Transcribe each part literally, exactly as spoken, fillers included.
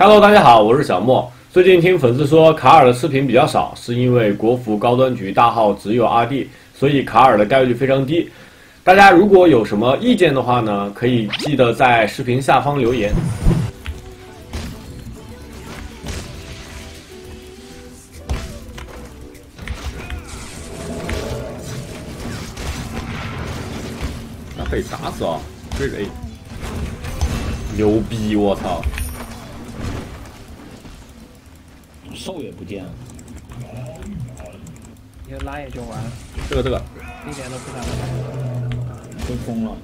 Hello， 大家好，我是小莫。最近听粉丝说卡尔的视频比较少，是因为国服高端局大号只有阿弟，所以卡尔的概率非常低。大家如果有什么意见的话呢，可以记得在视频下方留言。那被打死啊！追着 A， 牛逼！我操！ 兽也不见了， 你拉也就完了。 这个这个， 一点都不想拉。 都疯了。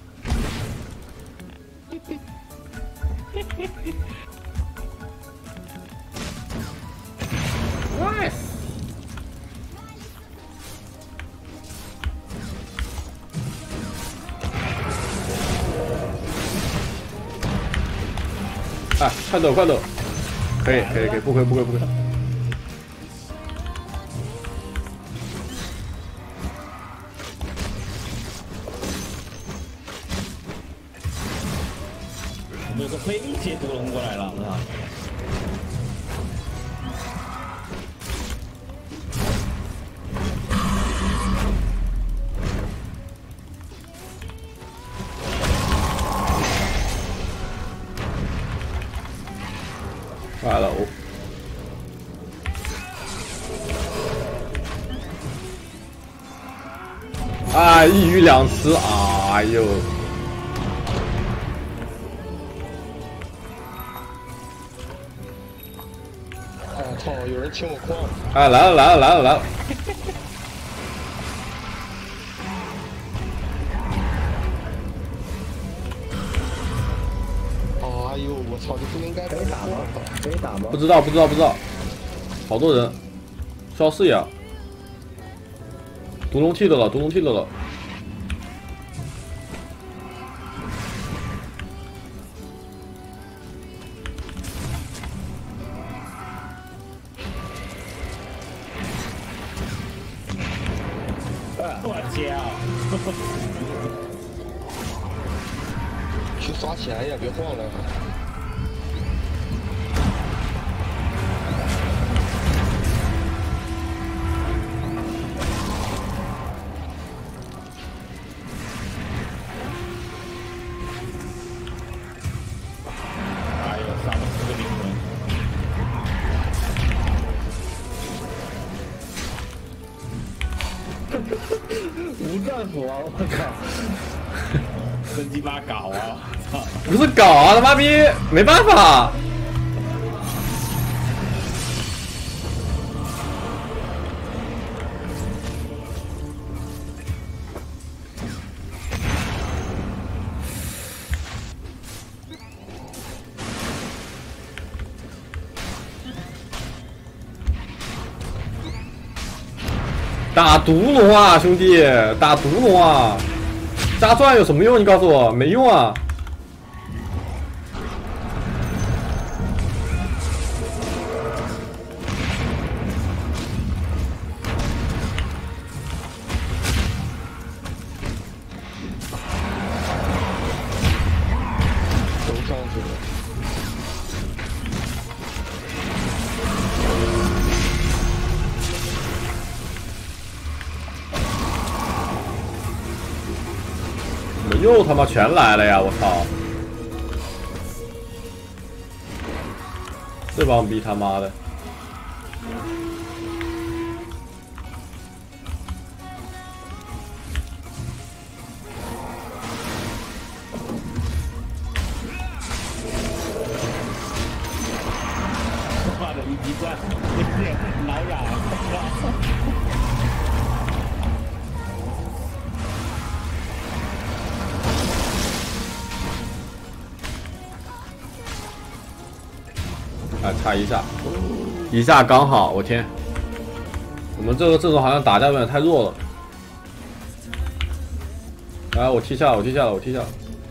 Nice。哎，快走快走！ 可以可以可以，不亏不亏不亏。 我们有个飞铁毒龙过来了，我操！ 来了我。 啊，一鱼两吃，哎呦！ 哎操！有人清我矿！ 哎，来了来了来了来了！ 哎呦，我操！你不应该可以打吗？可以打吗？ 不知道不知道不知道，好多人，需要视野。毒龙 T 的了，毒龙 T 的了。 我操！ 去刷钱呀！别晃了。 哎呦，杀了四个灵魂！无战斧啊！我靠！真鸡巴搞啊！操！ 不是搞啊，他妈逼，没办法。打毒龙啊，兄弟，打毒龙啊！加钻有什么用？你告诉我，没用啊！ 都上去了。 怎么又他妈全来了呀！我操！这帮逼他妈的！ 妈的，一级钻，挠痒！ 啊，差一下，一下刚好，我天！我们这个阵容好像打架有点太弱了。来，我踢下了，我踢下了，我踢下了。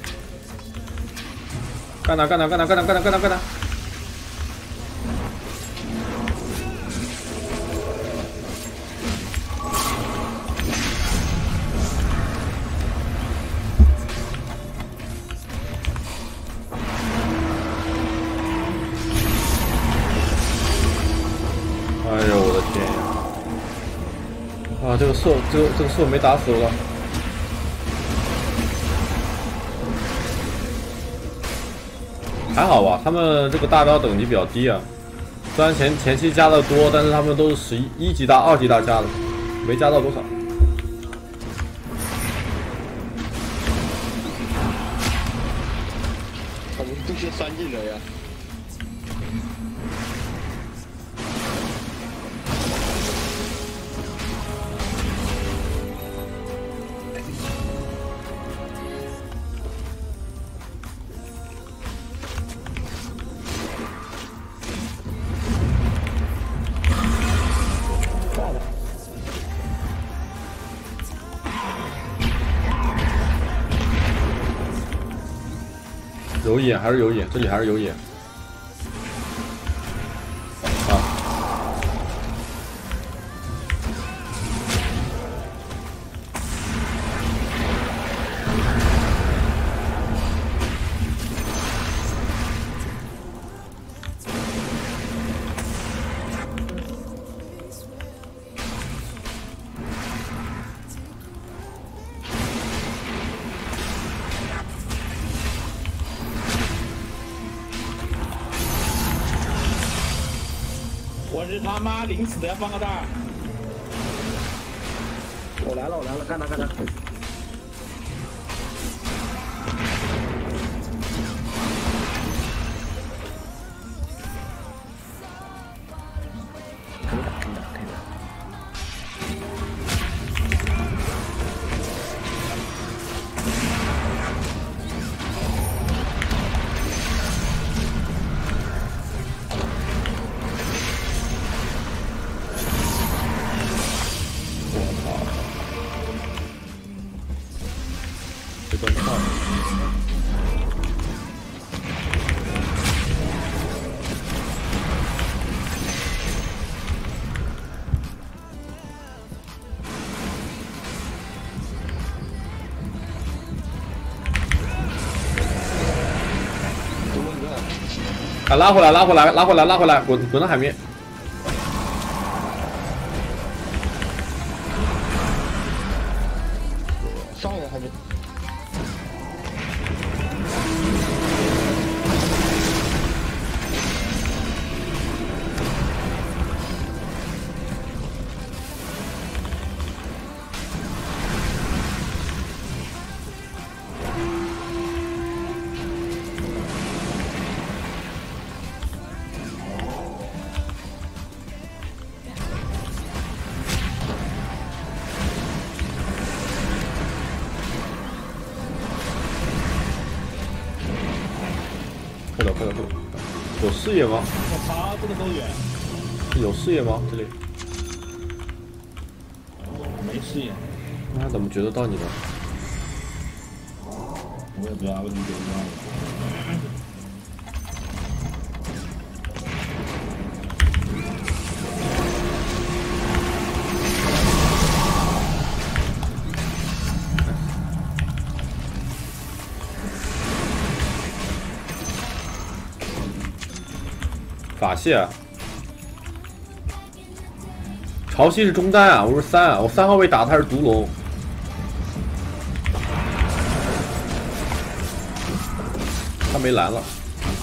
干他，干他，干他，干他，干他，干他，干他！ 这个兽，这个这个兽没打死我。还好吧，他们这个大招等级比较低啊。虽然前前期加的多，但是他们都是十一一级大、二级大加的，没加到多少。 他们都是三技能呀。 有野还是有野，这里还是有野。啊！ 我是他妈临死的要放个大。 我来了，我来了，干他干他！可以打，可以打，可以打。 这段操！啊，拉回来，拉回来，拉回来，拉回来，滚滚到海面！ 上来还没。 快点，快点，快点！有视野吗？ 我操，这个多远？ 有视野吗？这里？ 没视野， 那他怎么觉得到你的？ 我也不知道为什么觉得到。 法系啊，潮汐是中单啊，我是三啊，我三号位打他是毒龙，他没蓝了。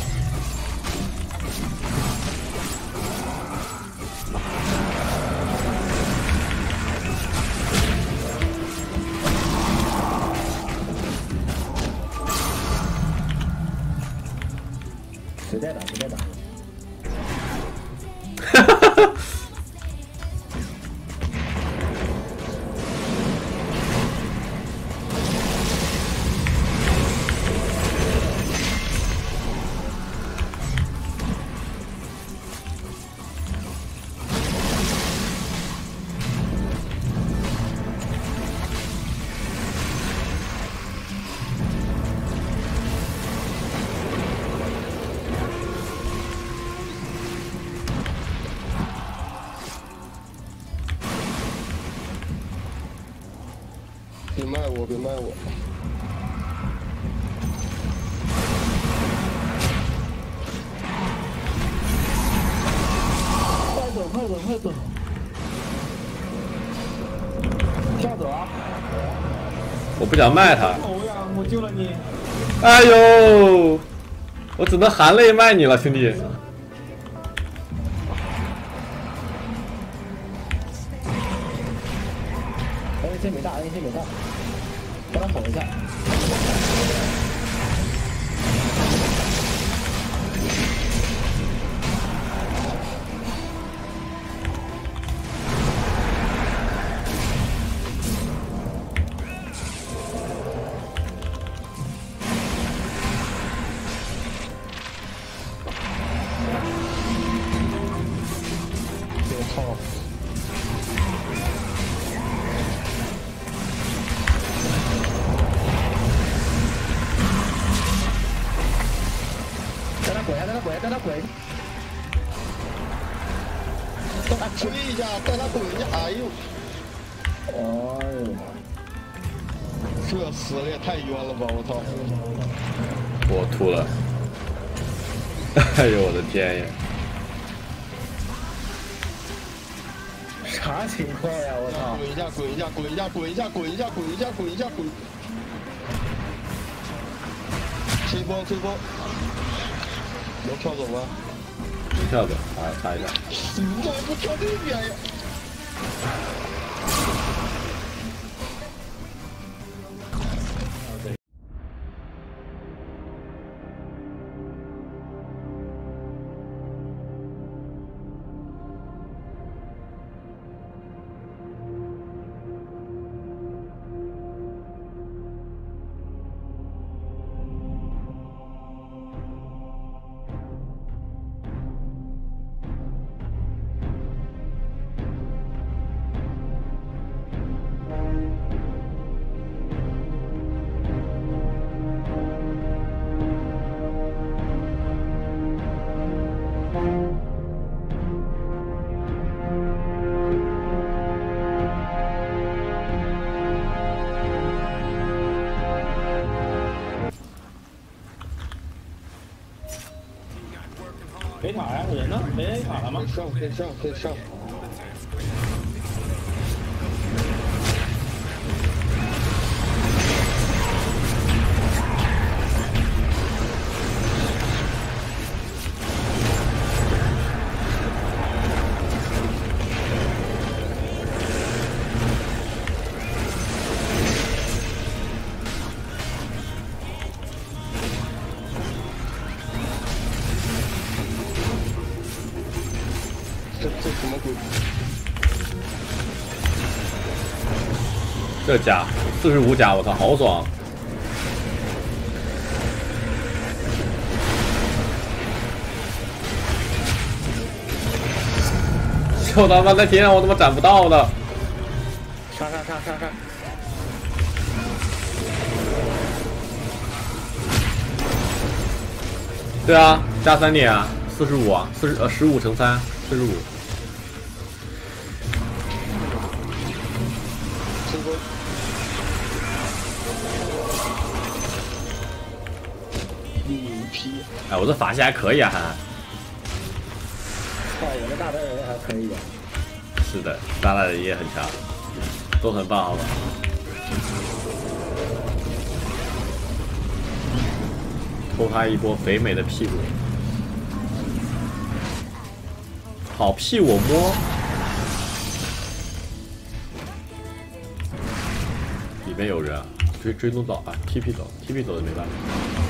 谁在打？谁在打？ 哈哈哈。 别卖我，别卖我！ 快走，快走，快走！ 我不想卖他。 欧阳，我救了你。 哎呦，我只能含泪卖你了，兄弟。 A C 没大 ，A C 没大，帮他捅一下。我操！ 带他滚呀，带他滚呀，带他滚！ 带他锤一下，带他滚一下，哎呦！ 哎呦， 这死的也太冤了吧！我操！ 我吐了！哎呦我的天呀！ 啥情况呀？我操！ 滚一下，滚一下，滚一下，滚一下，滚一下，滚一下，滚一下，滚！吹风，吹风！能跳走吗？ 能跳走，啊，擦一下。 你怎么不跳这边呀？ 没塔呀，人呢？没塔了吗？ 可以上，可以上，可以上。这这什么鬼？ 这甲四十五甲，我操，好爽！我他妈的天啊，我怎么斩不到呢？ 杀杀杀杀杀！ 对啊，加三点啊，四十五啊，四十呃十五乘三，四十五。 吹风。牛批！ 哎，我这法系还可以啊，还。 靠，我的大白人还可以。 是的，大大人也很强，都很棒，好吧？偷他一波肥美的屁股，好屁我摸。里面有人啊，追追踪走啊 ，T P 走 ，T P 走的没办法。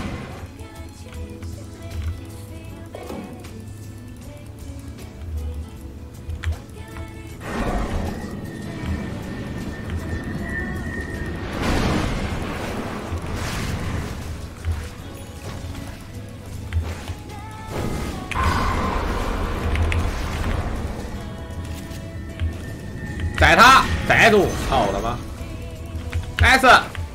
宰他，逮住！操他妈 ！S。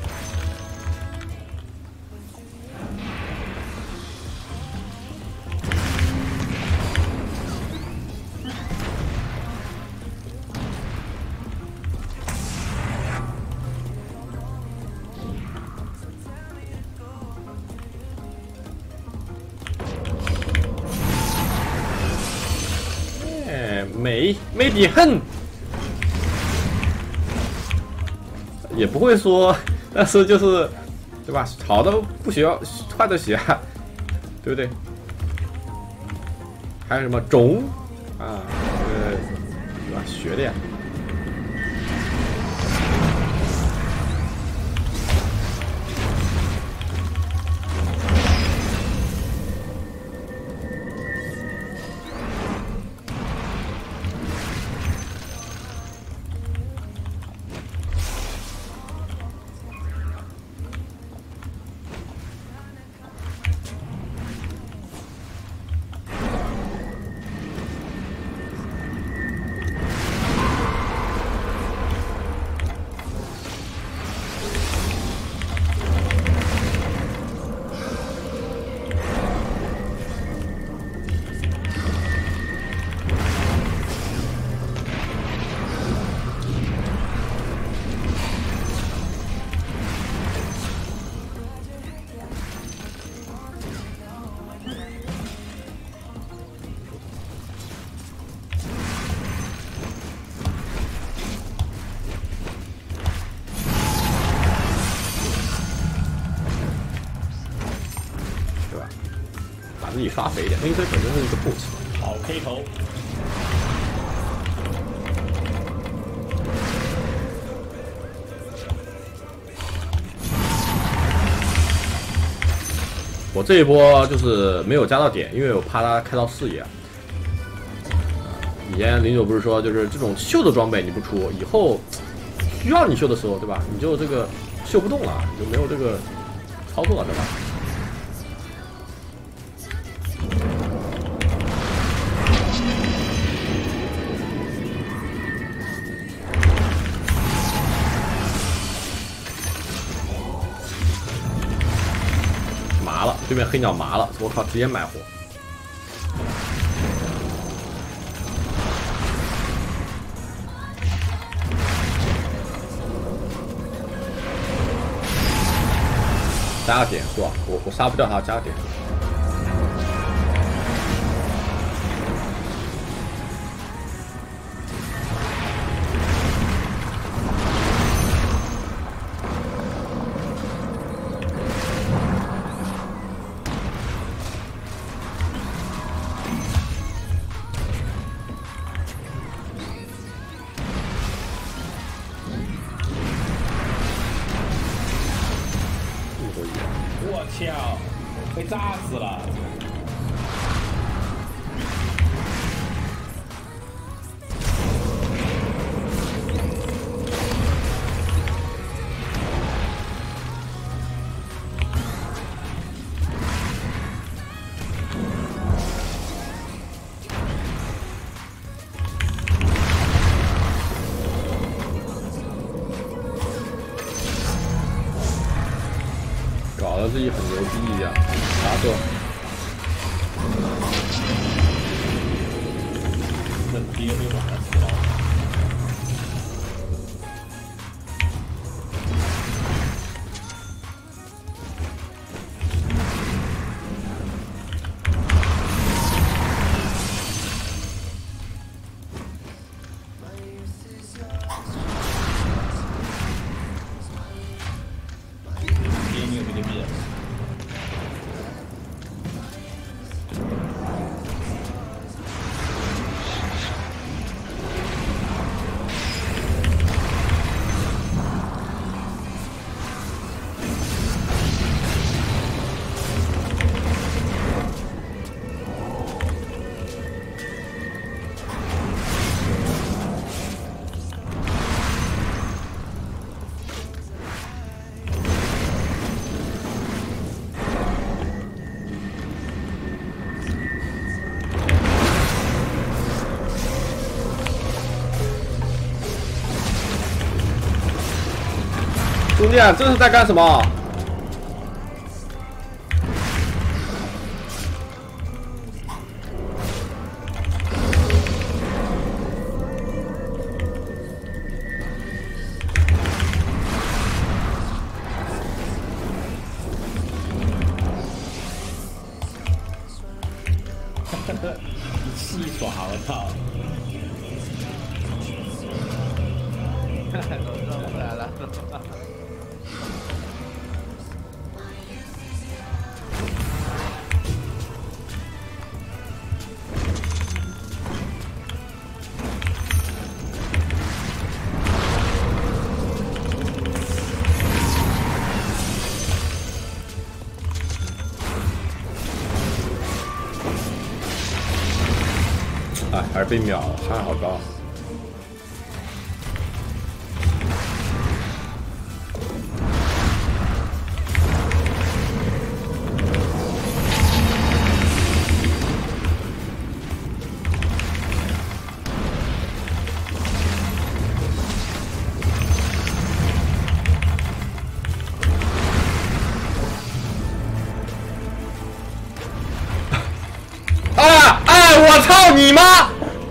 哎，美美的很。 也不会说但是就是，对吧？好的不学，坏的学，对不对？还有什么种啊？呃，对吧？学的呀。 自己刷肥一点，因为这本身是一个 boost。 好 K 头。 我这一波就是没有加到点，因为我怕他开到视野。以前林总不是说，就是这种秀的装备你不出，以后需要你秀的时候，对吧？你就这个秀不动了，你就没有这个操作了，对吧？ 麻了，对面黑鸟麻了，我靠，直接买火。加个点是吧？我我杀不掉他，加个点。 我操，被炸死了！ 搞得自己很牛逼一样，啥做？ 这爹被晚上死了。爹没有被你灭。 兄弟，这是在干什么？ 一气耍，我操！ 回来了。 哎，还是被秒了，伤害好高。啊！哎，我操你妈！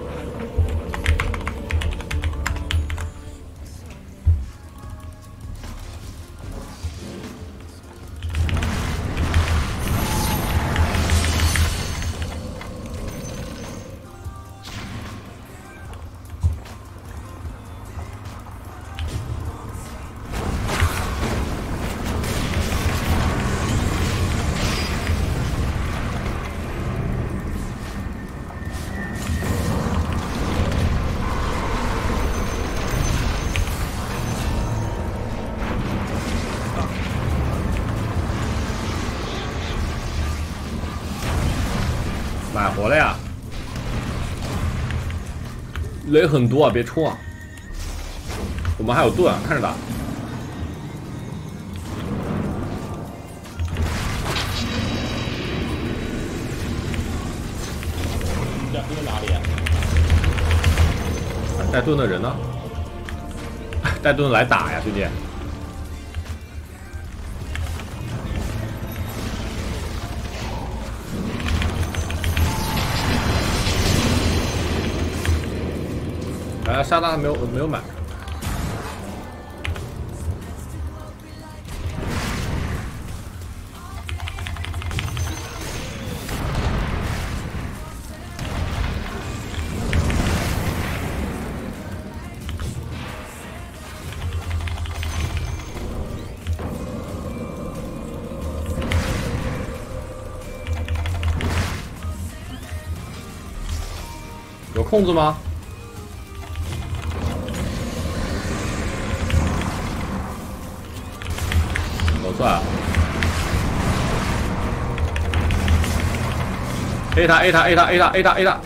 买活了呀！雷很多啊，别冲啊！我们还有盾，看着打。 这这个哪里啊？ 带盾的人呢？带盾来打呀，兄弟！哎，沙大还没有没有买。有控制吗？走出来了 ！A 他 A 他 A 他 A 他 A 他 A 他！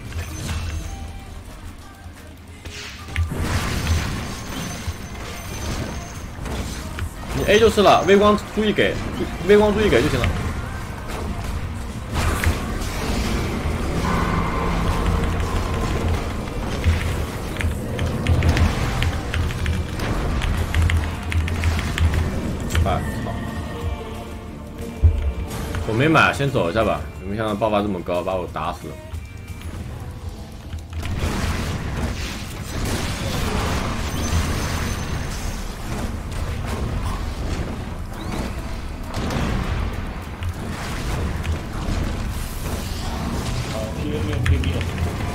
你 A 就是了，微光注意给，微光注意给就行了。哎，好，我没买，先走一下吧。没想到爆发这么高，把我打死。 好 ，P V 没有 P V 了。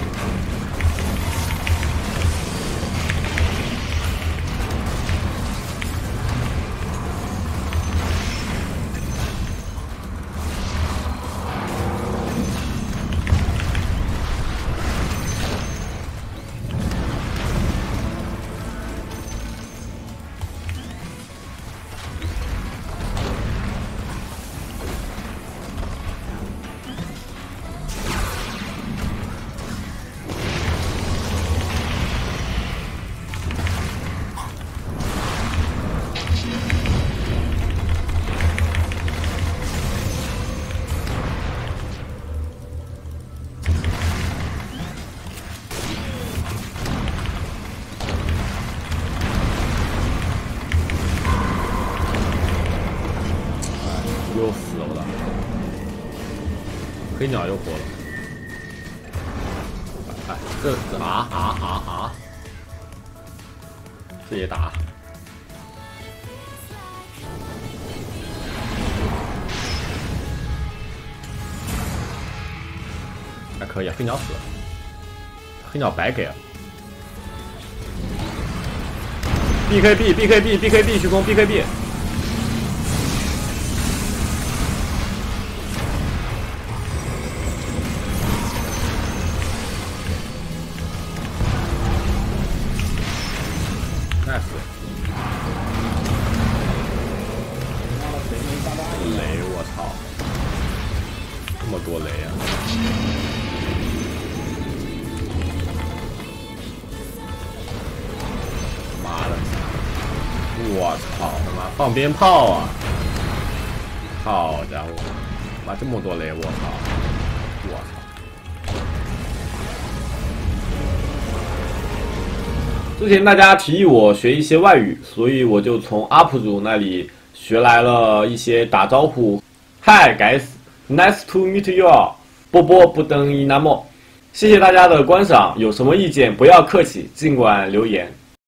又死了，我的黑鸟又活了。哎，这这啊啊啊啊！这也打。还可以啊，黑鸟死了，黑鸟白给了。B K B B K B B K B 虚空 B K B。nice。雷，我操！这么多雷啊！ 放鞭炮啊！好家伙，妈这么多雷，我操！我操！ 之前大家提议我学一些外语，所以我就从 U P 主那里学来了一些打招呼。嗨，guys， nice to meet you all。波波不登一那么，谢谢大家的观赏，有什么意见不要客气，尽管留言。